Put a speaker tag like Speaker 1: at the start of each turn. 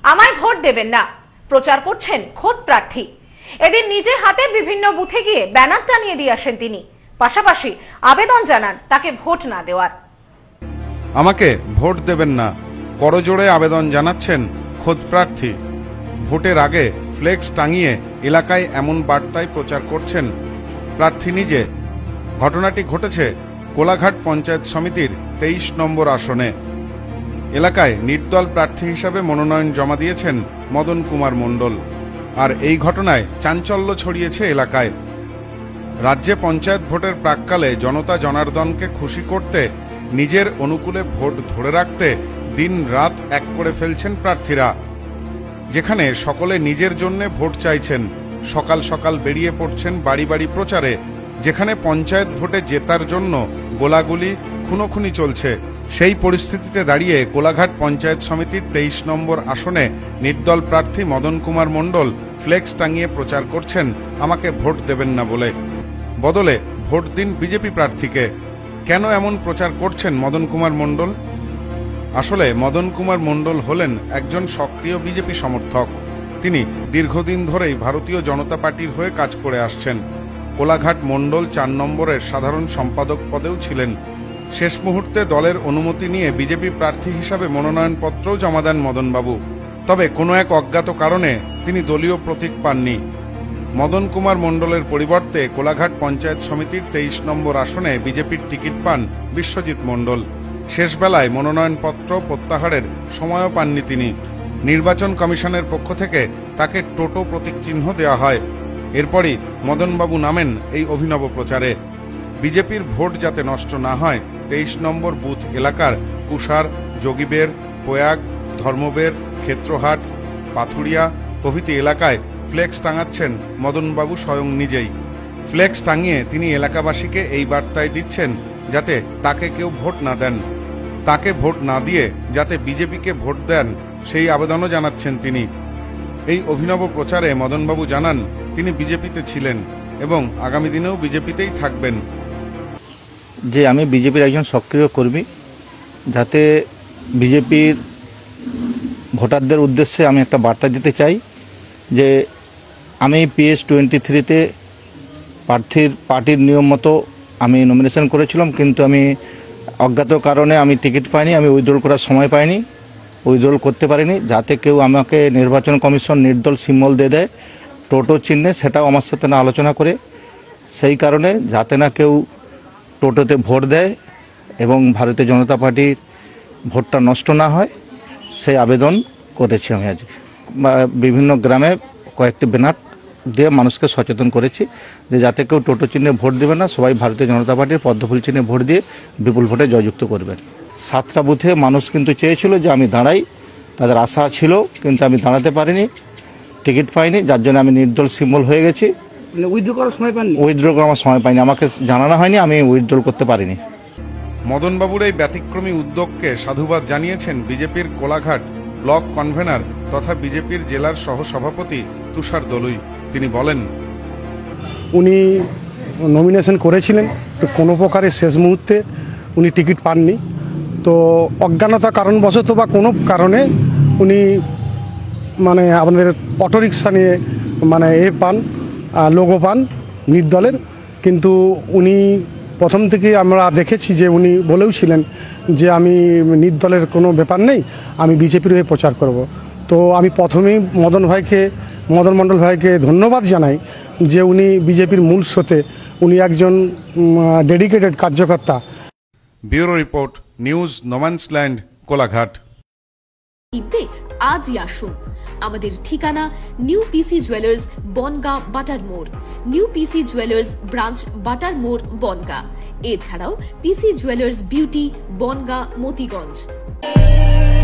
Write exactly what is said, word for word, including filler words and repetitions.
Speaker 1: আমায় ভোট দেবেন না প্রচার করছেন খোদ প্রার্থী। এদিন নিজে হাতে বিভিন্ন বুথে গিয়ে ব্যানার টানিয়ে দিয়ে আসেন তিনি। পাশাপাশি আবেদন জানান তাকে ভোট না দেওয়ার।
Speaker 2: আমাকে ভোট দেবেন না করজোড়ে আবেদন জানাচ্ছেন খোদ প্রার্থী। ভোটের আগে ফ্লেক্স টাঙিয়ে এলাকায় এমন বার্তায় প্রচার করছেন প্রার্থী নিজে। ঘটনাটি ঘটেছে কোলাঘাট পঞ্চায়েত সমিতির তেইশ নম্বর আসনে। এলাকায় নির্দল প্রার্থী হিসাবে মনোনয়ন জমা দিয়েছেন মদন কুমার মণ্ডল। আর এই ঘটনায় চাঞ্চল্য ছড়িয়েছে এলাকায়। রাজ্যে পঞ্চায়েত ভোটের প্রাক্কালে জনতা জনার্দনকে খুশি করতে নিজের অনুকূলে ভোট ধরে রাখতে দিন রাত এক করে ফেলছেন প্রার্থীরা। যেখানে সকলে নিজের জন্য ভোট চাইছেন, সকাল সকাল বেরিয়ে পড়ছেন বাড়ি বাড়ি প্রচারে। যেখানে পঞ্চায়েত ভোটে জেতার জন্য গোলাগুলি খুনোখুনি চলছে, সেই পরিস্থিতিতে দাঁড়িয়ে কোলাঘাট পঞ্চায়েত সমিতির তেইশ নম্বর আসনে নির্দল প্রার্থী মদন কুমার মণ্ডল ফ্লেক্স টাঙিয়ে প্রচার করছেন আমাকে ভোট দেবেন না বলে। বদলে ভোট দিন বিজেপি প্রার্থীকে। কেন এমন প্রচার করছেন মদন কুমার মণ্ডল? আসলে মদন কুমার মণ্ডল হলেন একজন সক্রিয় বিজেপি সমর্থক। তিনি দীর্ঘদিন ধরেই ভারতীয় জনতা পার্টির হয়ে কাজ করে আসছেন। কোলাঘাট মণ্ডল চার নম্বরের সাধারণ সম্পাদক পদেও ছিলেন। শেষ মুহূর্তে দলের অনুমতি নিয়ে বিজেপি প্রার্থী হিসাবে মনোনয়নপত্রও জমা দেন মদনবাবু। তবে কোনো এক অজ্ঞাত কারণে তিনি দলীয় প্রতীক পাননি। মদন কুমার মণ্ডলের পরিবর্তে কোলাঘাট পঞ্চায়েত সমিতির তেইশ নম্বর আসনে বিজেপির টিকিট পান বিশ্বজিৎ মণ্ডল। শেষ বেলায় মনোনয়নপত্র প্রত্যাহারের সময়ও পাননি তিনি। নির্বাচন কমিশনের পক্ষ থেকে তাকে টোটো প্রতীক চিহ্ন দেওয়া হয়। এরপরই মদনবাবু নামেন এই অভিনব প্রচারে। বিজেপির ভোট যাতে নষ্ট না হয়, তেইশ নম্বর বুথ এলাকার কুষার, যোগীবের, প্রয়াগ, ধর্মবের, ক্ষেত্রহাট, পাথুরিয়া প্রভৃতি এলাকায় ফ্লেক্স টাঙাচ্ছেন মদনবাবু স্বয়ং নিজেই। ফ্লেক্স টাঙিয়ে তিনি এলাকাবাসীকে এই বার্তায় দিচ্ছেন যাতে তাকে কেউ ভোট না দেন, তাকে ভোট না দিয়ে যাতে বিজেপিকে ভোট দেন সেই আবেদনও জানাচ্ছেন তিনি। এই অভিনব প্রচারে মদনবাবু জানান তিনি বিজেপিতে ছিলেন এবং আগামী দিনেও বিজেপিতেই থাকবেন।
Speaker 3: যে আমি বিজেপির একজন সক্রিয় কর্মী, যাতে বিজেপির ভোটারদের উদ্দেশ্যে আমি একটা বার্তা দিতে চাই যে আমি পিএস টোয়েন্টি থ্রিতে প্রার্থীর পার্টির নিয়ম মতো আমি নমিনেশন করেছিলাম, কিন্তু আমি অজ্ঞাত কারণে আমি টিকিট পাইনি, আমি উইথড্রল করার সময় পাইনি, উইথড্রল করতে পারিনি। যাতে কেউ আমাকে নির্বাচন কমিশন নির্দল সিম্বল দিয়ে দেয় টোটো চিহ্নে, সেটাও আমার সাথে না আলোচনা করে, সেই কারণে যাতে না কেউ টোটোতে ভোট দেয় এবং ভারতীয় জনতা পার্টির ভোটটা নষ্ট না হয় সেই আবেদন করেছি। আমি আজকে বিভিন্ন গ্রামে কয়েকটি ব্যানার দিয়ে মানুষকে সচেতন করেছি যে যাতে কেউ টোটো চিহ্নে ভোট দেবে না, সবাই ভারতীয় জনতা পার্টির পদ্মফুল চিহ্নে ভোট দিয়ে বিপুল ভোটে জয়যুক্ত করবেন। সাতটা বুথে মানুষ কিন্তু চেয়েছিল যে আমি দাঁড়াই, তাদের আশা ছিল, কিন্তু আমি দাঁড়াতে পারিনি, টিকিট পাইনি, যার জন্য আমি নির্দল সিম্বল হয়ে গেছি।
Speaker 4: উইথড্র করার সময় পাইনি,
Speaker 3: উইথড্র করার সময় পাইনি, আমাকে জানানো হয়নি, আমি উইথড্র করতে পারিনি।
Speaker 2: মদনবাবুর এই ব্যতিক্রমী উদ্যোগকে সাধুবাদ জানিয়েছেন বিজেপির কোলাঘাট ব্লক কনভেনার তথা বিজেপির জেলার সহসভাপতি তুষার দলুই। তিনি বলেন,
Speaker 4: উনি নমিনেশন করেছিলেন, তো কোনো প্রকারে শেষ মুহূর্তে উনি টিকিট পাননি, তো অজ্ঞানতা কারণবশত বা কোনো কারণে উনি মানে আমাদের অটোরিকশা নিয়ে মানে এ পান লোগো পান নির্দলের। কিন্তু উনি প্রথম থেকে আমরা দেখেছি যে উনি বলেও ছিলেন যে আমি নির্দলের কোনো ব্যাপার নেই, আমি বিজেপির হয়ে প্রচার করব। তো আমি প্রথমেই মদন ভাইকে মদন মণ্ডল ভাইকে ধন্যবাদ জানাই যে উনি বিজেপির মূল স্রোতে, উনি একজন ডেডিকেটেড কার্যকর্তা।
Speaker 2: Bureau report, news no man's land, Kolaghat.
Speaker 5: আজই আসুন। আমাদের ঠিকানা নিউ পিসি জুয়েলার্স, বনগাঁ, বাটার মোড়। নিউ পিসি জুয়েলার্স ব্রাঞ্চ, বাটার মোড়, বনগাঁ। এছাড়াও PC jewellers beauty, Bongaon, Motiganj.